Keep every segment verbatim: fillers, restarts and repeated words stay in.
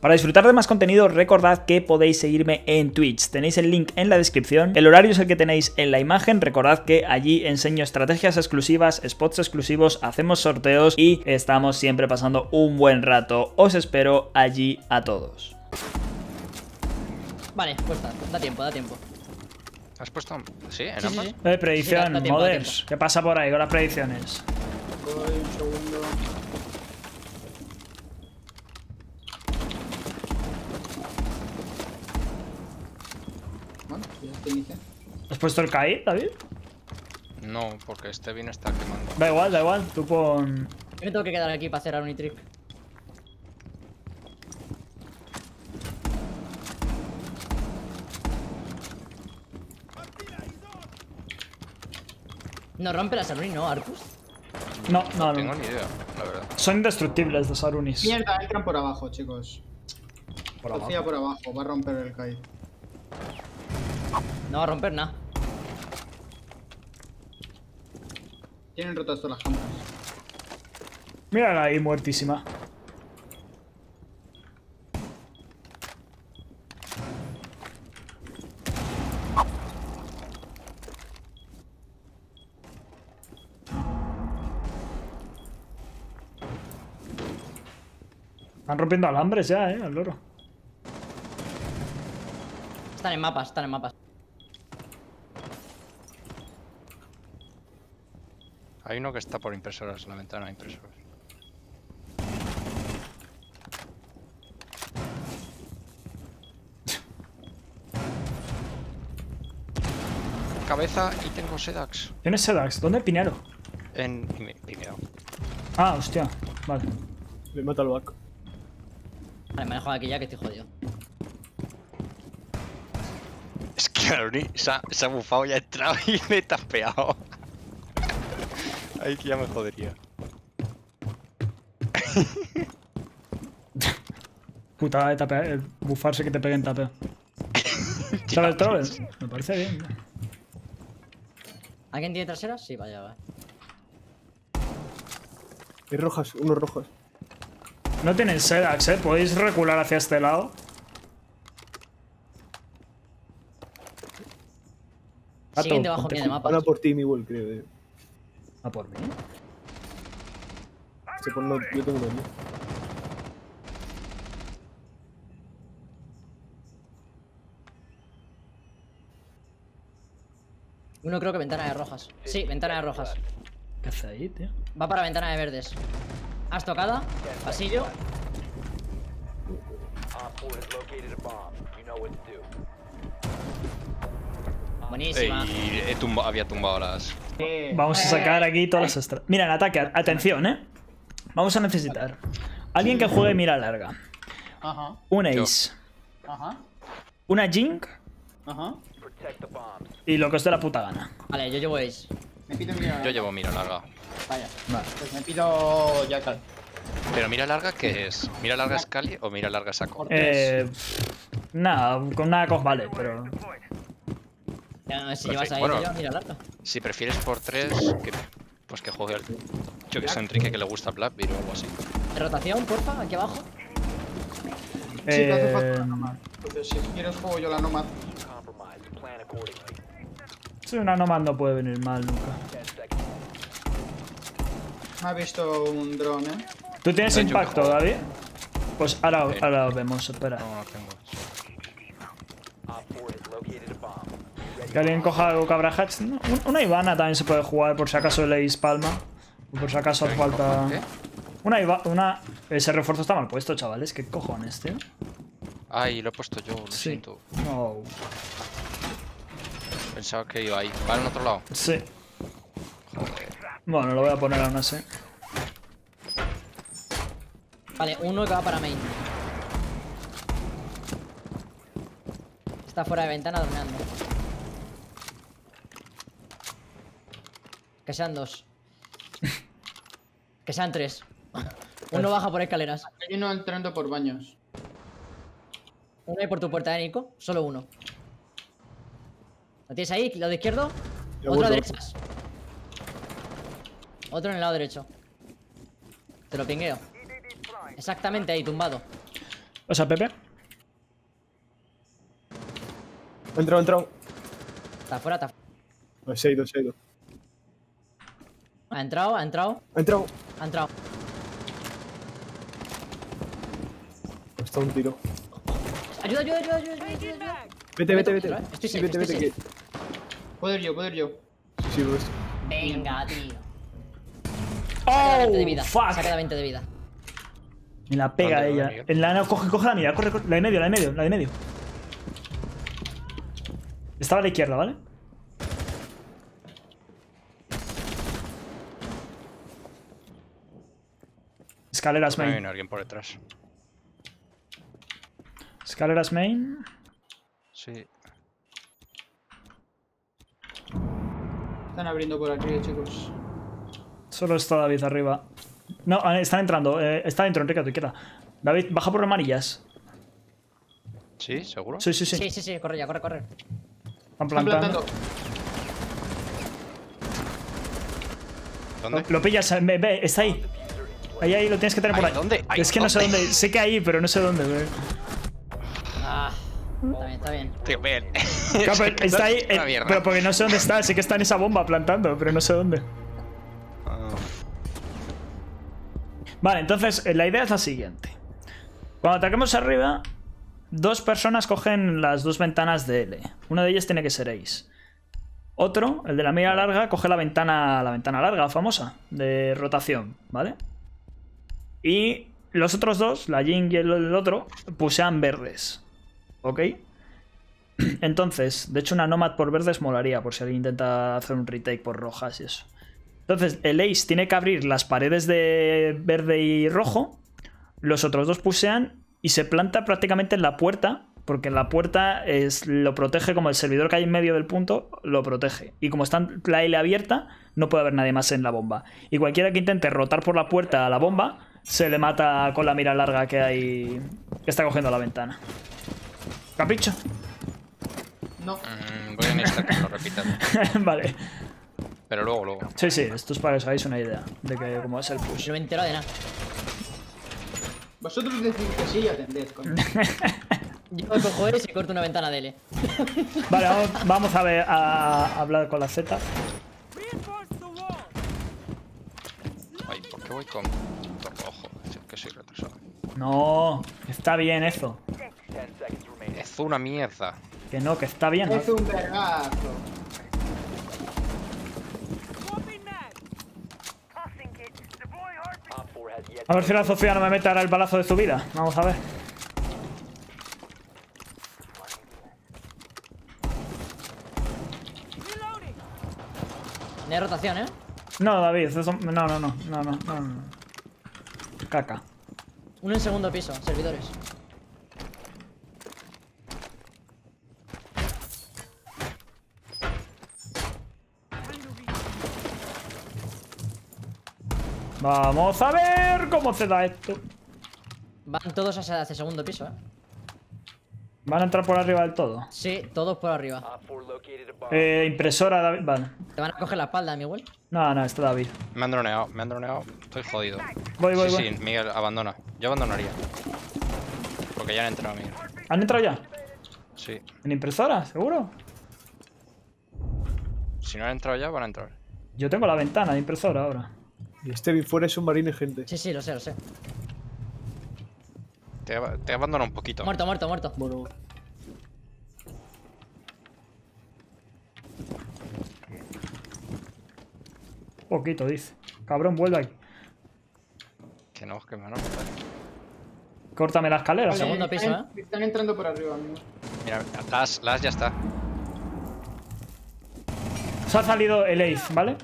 Para disfrutar de más contenido, recordad que podéis seguirme en Twitch. Tenéis el link en la descripción. El horario es el que tenéis en la imagen. Recordad que allí enseño estrategias exclusivas, spots exclusivos, hacemos sorteos y estamos siempre pasando un buen rato. Os espero allí a todos. Vale, pues da, da tiempo, da tiempo. ¿Has puesto? ¿Sí? ¿En Sí, ambas? sí, sí. Eh, predicción, Sí, da- da tiempo, da Moders. tiempo. ¿Qué pasa por ahí con las predicciones? Voy un segundo. Bueno, ya está iniciando. ¿Has puesto el K I, David? No, porque este vino está quemando. Da igual, da igual. Tú pon... Yo me tengo que quedar aquí para hacer Unitrick. No rompe la Saruni, ¿no, Arcus? No, no, No tengo no. ni idea, la verdad. Son indestructibles los Sarunis. Mierda, entran por abajo, chicos. Por Lucía abajo. por abajo, va a romper el Kai. No va a romper nada. Tienen rotas todas las cámaras. Mírala ahí, muertísima. Están rompiendo alambres ya, eh, al loro. Están en mapas, están en mapas. Hay uno que está por impresoras, en la ventana de impresoras. Cabeza y tengo Sedax. ¿Tienes Sedax? ¿Dónde? Pinero. En primero. Ah, hostia. Vale. Me mata el back. Vale, me dejo aquí ya que estoy jodido. Es que Aruni se ha, se ha bufado y ha entrado y me he tapeado. Ahí que ya me jodería. Puta de tapear, eh, bufarse que te peguen tapeo. ¿Sabes el troll? Me parece bien. ¿Alguien tiene traseras? Sí, vaya, va. Hay rojas, unos rojos. No tienen Sedax, eh. ¿Podéis recular hacia este lado? Gato, Siguen debajo ponte mío de cu- mapas. Van a por ti, mi igual, creo. Eh. ¿A por mí? Se pone, no, yo tengo uno aquí. Uno creo que ventana de rojas. Sí, ventana de rojas. ¿Qué hace ahí, tío? Va para ventana de verdes. Has tocado. Pasillo. Buenísima. Y he tumba- había tumbado las. Vamos a sacar aquí todas las extras. Mira, en ataque, atención, eh. Vamos a necesitar alguien que juegue mira larga. Ajá, Un Ace. ajá, Una Jink. ajá. Y lo que os dé la puta gana. Vale, yo llevo Ace. Me pido mira. Yo llevo mira larga. Vaya. Vale. Pues me pido Jackal. Pero mira larga, ¿qué es? ¿Mira larga es Cali o mira larga saco? Eh. Nada, con nada que os vale, pero. Ya, si Perfecto. llevas ahí, Bueno. te llevas, mira, larga. Si prefieres por tres, que, pues que juegue el. Yo que sé, Enrique que le gusta Blackbeard o algo así. De rotación, porfa, aquí abajo. Sí, te hace falta Eh. la Nomad. Entonces, si quieres juego yo la Nomad. Sí, una Nomad no puede venir mal nunca. Me ha visto un dron, eh. ¿Tú tienes Yo que impacto, juego. David? Pues ahora, Sí. ahora lo vemos, espera. No, no tengo. Que alguien coja algo cabra hatch. No, un- una Ivana también se puede jugar por si acaso leéis palma. O por si acaso hace falta. ¿Qué? Una Iva, una. Ese refuerzo está mal puesto, chavales. ¿Qué cojones, tío? Ay, lo he puesto yo, lo Sí. siento. No. Pensaba que iba ahí. ¿Va en otro lado? Sí. Joder. Bueno, lo voy a poner aún así. Vale, uno que va para main. Está fuera de ventana dormeando. Que sean dos. Que sean tres. Uno baja por escaleras. Hay uno entrando por baños. Uno ahí por tu puerta, ¿eh, Nico? Solo uno. ¿Lo tienes ahí? ¿Lo de izquierdo? Ya Otro a vuelto. derechas. Otro en el lado derecho. Te lo pingueo. Exactamente ahí, tumbado. O sea, Pepe. Ha entrado, ha entrado. Está fuera, está fuera. Ah, se ha ido, se ha ido. Ha entrado, ha entrado, Ha entrado. ha entrado. Está un tiro. Ayuda, ayuda, ayuda, ayuda, ayuda, ayuda. Vete, vete, vete. Estoy Sí, safe, vete, estoy vete. safe. Que... Puedo ir yo, puedo ir yo. Sí, sí, lo ves. Venga, tío. ¡Oh! veinte de vida. ¡Fuck! Se ha quedado veinte de vida. Me la pega ¿Dónde, ella. dónde, Miguel? En la, no, coge, coge la mira, corre, corre. La de medio, la de medio, la de medio. Estaba a la izquierda, ¿vale? Escaleras Me main. viene alguien por detrás. Escaleras main. Sí. Están abriendo por aquí, chicos. Solo está David arriba. No, eh, están entrando. Eh, está dentro, Enrique, a tu izquierda. David, baja por amarillas. ¿Sí? ¿Seguro? Sí, sí, sí. Sí, sí, sí, corre ya, corre, corre. Están Están plantando. plantando. ¿Dónde? Lo pillas, eh, ve, ve, está ahí. Ahí, ahí, lo tienes que tener por Ay, ahí. ¿dónde? Ay, Es que no sé ¿dónde? dónde. Sé que ahí, pero no sé dónde, güey. Ah, está bien, está bien. Tío, bien. Claro, pero está ahí, Una eh, mierda. pero porque no sé dónde está. Sé que está en esa bomba plantando, pero no sé dónde. Ah, Vale, entonces eh, la idea es la siguiente. Cuando ataquemos arriba, dos personas cogen las dos ventanas de L. Una de ellas tiene que ser Ace. Otro, el de la mira larga, coge la ventana, la ventana larga, famosa, de rotación, ¿vale? Y los otros dos, la Jing y el, el otro, pusean verdes. ¿Ok? Entonces, de hecho una Nomad por verdes molaría, por si alguien intenta hacer un retake por rojas y eso. Entonces, el Ace tiene que abrir las paredes de verde y rojo. Los otros dos pusean y se planta prácticamente en la puerta. Porque en la puerta es, lo protege, como el servidor que hay en medio del punto, lo protege. Y como está la L abierta, no puede haber nadie más en la bomba. Y cualquiera que intente rotar por la puerta a la bomba, se le mata con la mira larga que hay. Que está cogiendo la ventana. ¿Capricho? No. mm, voy a necesitar que me lo repitan. Vale. Pero luego, luego. Sí, sí, esto es para que os hagáis una idea de que cómo es el push. No me entero de nada. Vosotros decís que sí y atended, coño. Yo cojo eso y corto una ventana de L. Vale, vamos, vamos a ver a, a hablar con la Z. Ay, ¿por qué voy con con rojo? Es que soy retrasado. No, está bien eso. Es una mierda. Que no, que está bien. ¿no? Es un vergazo. A ver si la Sofía no me mete ahora el balazo de su vida. Vamos a ver. No hay rotación, ¿eh? No, David, eso... No, no, no, no, no, no, no. Caca. Uno en segundo piso, servidores. Vamos a ver cómo se da esto. Van todos hacia, hacia el segundo piso, ¿eh? Van a entrar por arriba del todo. Sí, todos por arriba. Eh, impresora, David. Vale. Te van a coger la espalda, Miguel. No, no, está David. Me han droneado, me han droneado. Estoy jodido. Voy, voy, sí, voy. sí, Miguel, abandona. Yo abandonaría. Porque ya han entrado, Miguel. ¿Han entrado ya? Sí. ¿En impresora? ¿Seguro? Si no han entrado ya, van a entrar. Yo tengo la ventana de impresora ahora. Y este bien fuera es un marine, gente. Sí, sí, lo sé, lo sé. Te, ab- te abandona un poquito. Muerto, muerto, muerto. Bueno, Poquito, dice. Cabrón, vuelve aquí. Que no, que me van a matar. Córtame la escalera. Vale, segundo piso, están, están entrando por arriba, amigo. Mira, Las, Las ya está. Se ha salido el Ace, ¿vale?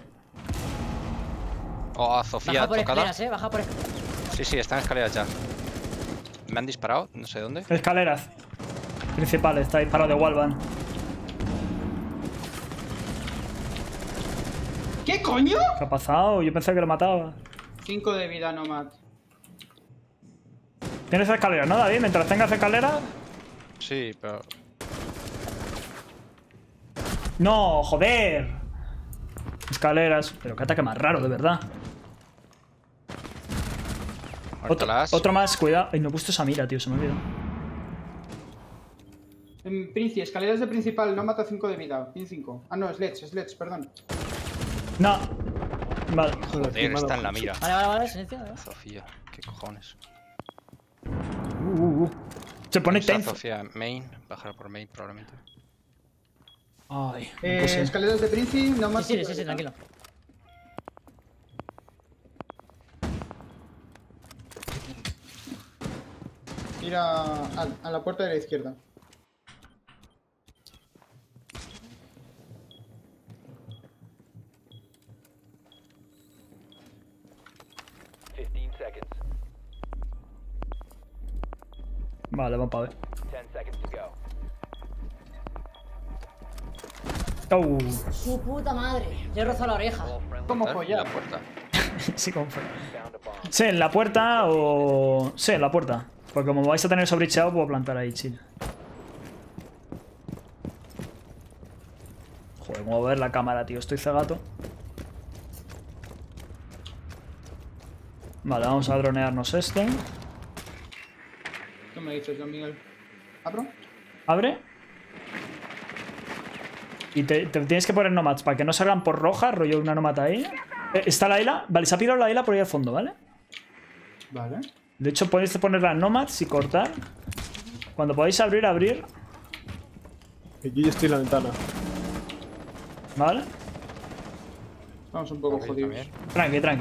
Oh, a Sofía Baja por tocada. escaleras, ¿eh? Baja por escaleras. Sí, sí, están escaleras ya. Me han disparado, no sé dónde. Escaleras. Principales, está disparado de Walvan. ¿Qué coño? ¿Qué ha pasado? Yo pensé que lo mataba. cinco de vida nomad. Tienes escaleras, ¿no, David? Mientras tengas escaleras. Sí, pero. ¡No, joder! Escaleras. Pero qué ataque más raro, de verdad. Otro, Muértalas. otro más, cuidado. Ay, no he puesto esa mira, tío, se me ha olvidado. En Princi, escaleras de principal, no mata cinco de vida. Pin cinco. Ah, no, Sledge, Sledge, perdón. No. Vale. Joder, está en la mira. Vale, vale, vale, silencio. ¿eh? Sofía, qué cojones. Uh, uh, uh. Se pone Está tenso. Sofía main, bajar por main probablemente. Ay, Eh, no puse- escaleras de Princi, no Sí, mata sí, cinco sí, de sí, vida. tranquilo. Ir a, a, a la puerta de la izquierda. fifteen seconds. Vale, vamos para ver. ten seconds to go. Oh. Su puta madre. Le he rozado la oreja. All friendly ¿Cómo ¿Está? follar? La puerta. Sí, como fue. found a bomb. Sí, en la puerta o... Sí, en la puerta. Porque como vais a tener sobrecheado, puedo plantar ahí, chill. Joder, cómo ver la cámara, tío. Estoy cegato. Vale, vamos a dronearnos este. ¿Qué me dices, Don Miguel? ¿Abro? Abre. Y te, te tienes que poner nomads para que no salgan por roja, rollo una nomad ahí. Eh, ¿Está la isla? Vale, se ha pirado la isla por ahí al fondo, ¿vale? Vale. De hecho, podéis poner las nomads y cortar. Cuando podáis abrir, abrir. Aquí yo estoy en la ventana. ¿Vale? Vamos un poco Ok, jodidos. también. Tranqui, tranqui.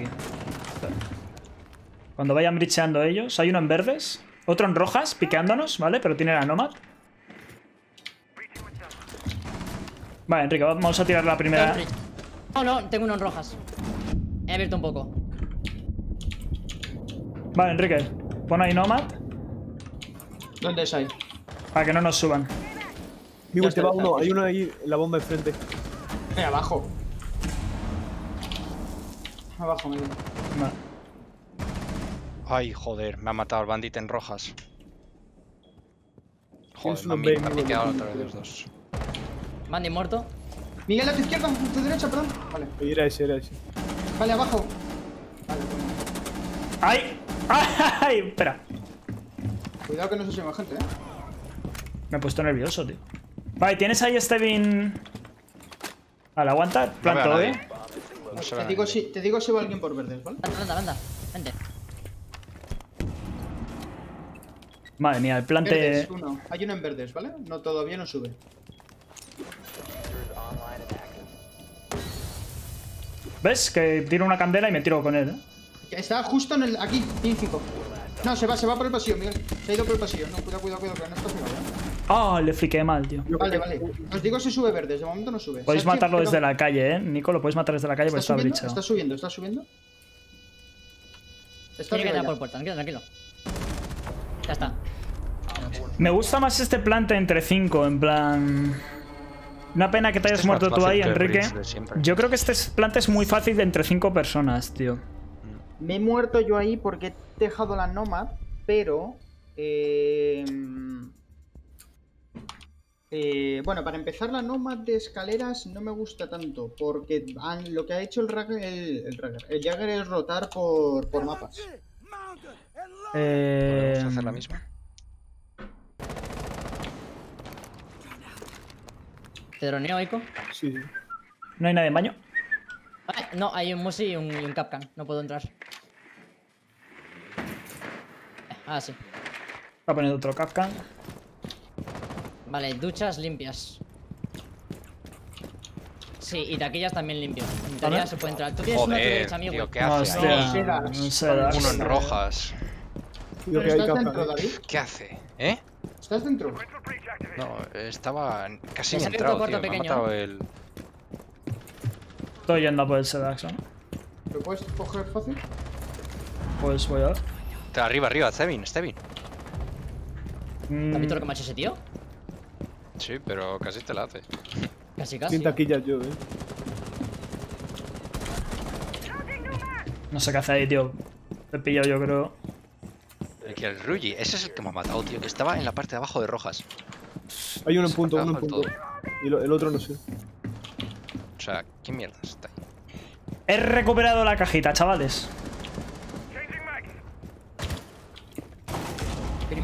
Cuando vayan bricheando ellos. Hay uno en verdes. Otro en rojas, piqueándonos, ¿vale? Pero tiene la nomad. Vale, Enrique, vamos a tirar la primera. No, no, tengo uno en rojas. He abierto un poco. Vale, Enrique. Pon ahí nomad. ¿Dónde es ahí? Para que no nos suban. Miguel, está, te va está. uno. Hay uno ahí en la bomba enfrente. Eh, abajo. Abajo, Miguel. Vale. Ay, joder, me ha matado el bandit en rojas. Joder, Tienes me, uno ha- B, me ha Miguel, piqueado aquí. otra vez los dos. Bandit muerto. Miguel, a tu izquierda, a tu derecha, perdón. Vale. Ahí era ese, era ese. Vale, abajo. Vale, bueno. ¡Ay! ¡Ay! Espera. Cuidado que no se suma gente, eh. Me he puesto nervioso, tío. Vale, ¿tienes ahí Stevin? Vale, aguanta. Planto, No veo a ¿eh? nadie. No se ve Te a digo, nadie. si, te digo si va alguien por verdes, ¿vale? Anda, anda, anda. Vente. Madre mía, el plante... Verdes, uno. Hay uno en verdes, ¿vale? No, todavía no sube. Diffusers online and active. ¿Ves? Que tiro una candela y me tiro con él, ¿eh? Está justo en el... aquí, pin cinco. No, se va, se va por el pasillo, Miguel. Se ha ido por el pasillo. No, cuidado, cuidado, cuidado, que no está pegado, ¿eh? Ah, le fliqué mal, tío. Yo Vale, creo que- vale. Os digo si sube verdes, de momento no sube. Podéis Sachi, matarlo pero- desde la calle, ¿eh? Nico, lo podéis matar desde la calle porque ¿Está está subiendo? brichado. Está subiendo, está subiendo. Está Tiene que arriba entrar por ya. puerta, tranquilo, tranquilo. Ya está. Me gusta más este plante entre cinco, en plan... Una pena que te hayas Este es más muerto tú fácil ahí, que el Enrique. bridge de siempre. Yo creo que este es- plante es muy fácil de entre cinco personas, tío. Me he muerto yo ahí porque he dejado la Nomad, pero... Eh, eh, bueno, para empezar la Nomad de escaleras no me gusta tanto, porque han- lo que ha hecho el Ragger, el, el, Ragger, el Jagger es rotar por, por mapas. Eh... ¿Podemos hacer la misma? ¿Te droneo, Ico? Sí, sí. ¿No hay nadie en baño? Ah, no, hay un Musi y un, y un Capcan. No puedo entrar. Ah, sí. Va a poner otro Capcan. Vale, duchas limpias. Sí, y taquillas también limpias. En teoría Vale. se puede entrar. Tú tienes uno a tu Joder, derecha, amigo. tío, ¿qué hace Hostia, ahí? Sedax. no sé, Dax. Uno en rojas. Digo ¿Pero que hay estás capa, dentro, ¿eh? David? ¿Qué hace? ¿Eh? ¿Estás dentro? No, estaba casi Me me he sale entrado, otro tío. corto Me ha pequeño. matado el... Estoy yendo a por el Sedax, ¿no? ¿Lo puedes coger fácil? Pues voy a ver. Te- Arriba, arriba, Stevin, Stevin. Mm, ¿Has visto lo que me ha hecho ese tío? Sí, pero casi te la hace. Casi, casi. Sin taquillas yo, eh. no sé qué hace ahí, tío. Te he pillado, yo creo. El que el Rugi, ese es el que me ha matado, tío. Que estaba en la parte de abajo de rojas. Hay uno en Se punto, me uno en acaba punto. todo. Y lo- el otro no sé. O sea, ¿qué mierda está ahí? He recuperado la cajita, chavales.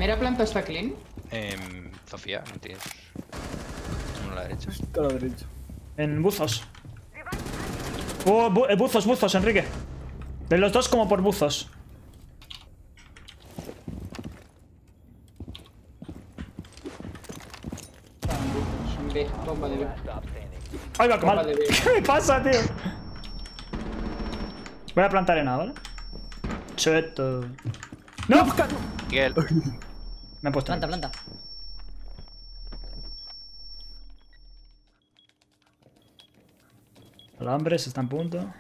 ¿Primera planta está clean? Em, Sofía, no tienes. Uno a la derecha. Está a la derecha. En buzos. Oh, bu eh, buzos, buzos, Enrique. De los dos como por buzos. Son B, bomba de B. Stop standing. Ay, va, qué mal. Vale, bien. ¿Qué me pasa, tío? Voy a plantar en A, ¿vale? Cheto. ¡No! Miguel. Me he puesto. Planta, planta. Alambres está en punto.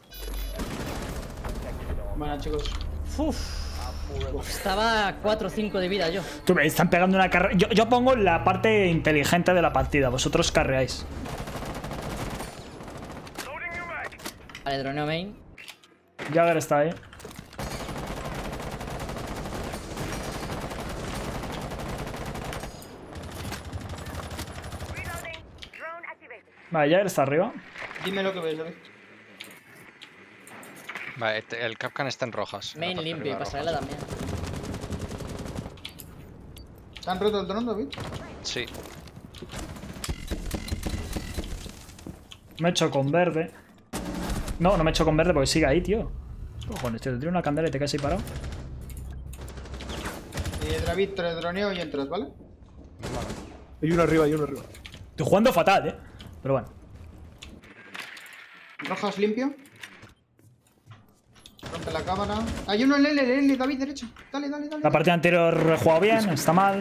Bueno, chicos. Uf. Estaba a cuatro o cinco de vida yo. Tú me están pegando una carrera. Yo, yo pongo la parte inteligente de la partida. Vosotros carreáis. Vale, droneo main. Jagger está ahí. Vale, Jagger está arriba. Dime lo que ves, David. Vale, este- el Capcan está en rojas. en la Main parte limpio y arriba pasarela también. ¿Te han roto el dron, David? rojas. Sí. Me he hecho con verde. No, no me he hecho con verde porque sigue ahí, tío. Cojones, tío, te tiro una candela y te quedas ahí parado. Eh, David, te droneo y entras, ¿vale? Hay uno arriba, hay uno arriba. Estoy jugando fatal, eh. Pero bueno. Rojas limpio. Rompe la cámara. Hay uno en L, L, L, David, derecha. Dale, dale, dale. La partida anterior he jugado bien, está mal.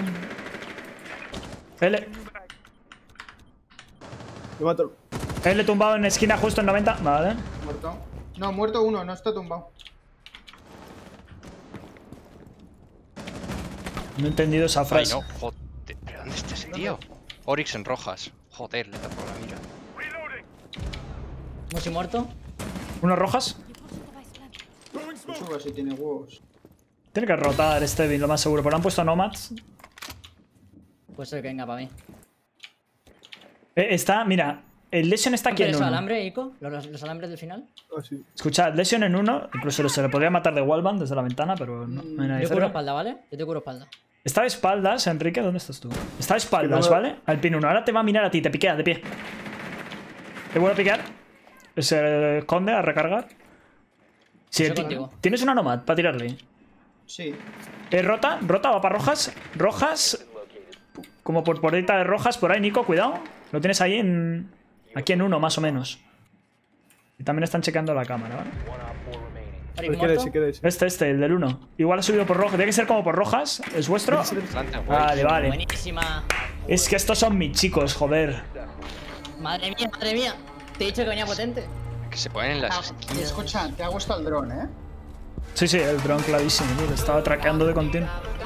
L. Me mato. L tumbado en esquina justo en noventa. Vale. Muerto. No, muerto uno, no está tumbado. No he entendido esa Ay, frase. no. Joder. ¿Pero dónde está ese tío? Oryx en rojas. Joder, le tapo la mira. Musi muerto. ¿Unos rojas? No suba si tiene huevos. Tiene que rotar este bin, lo más seguro. Pero han puesto nomads. Puede ser que venga para mí. Eh, está, mira. El Lesion está aquí en ¿Quieres uno. alambre, Ico? ¿Los, los, los alambres del final? Ah, sí. Escucha, Lesion en uno. Incluso se le podría matar de wallbang desde la ventana, pero no, no hay nadie Yo cubro cerca. espalda, ¿vale? Yo te cubro espalda. Está de espaldas, Enrique. ¿Dónde estás tú? Está de espaldas, Que no me- ¿vale? Al pin uno. Ahora te va a mirar a ti, te piquea de pie. Te vuelve a piquear. Se esconde a recargar. Sí, Estoy ti- contigo. ¿tienes una nomad para tirarle? Sí. Eh, rota, rota, va para rojas. Rojas. Como por porita de rojas por ahí, Nico, cuidado. Lo tienes ahí en. Aquí en uno, más o menos. Y también están chequeando la cámara, ¿vale? One op four remaining. Aris Se queda muerto. ese, queda ese. Este, este, el del uno. Igual ha subido por rojo. Tiene que ser como por rojas. ¿Es vuestro? Planta, güey. Vale, vale. Buenísima. Es que estos son mis chicos, joder. Madre mía, madre mía. Te he dicho que venía potente. Que se ponen en las Ah, esquinas. escucha, te ha gustado el dron, ¿eh? Sí, sí, el dron clavísimo, tío. Lo estaba traqueando de continuo.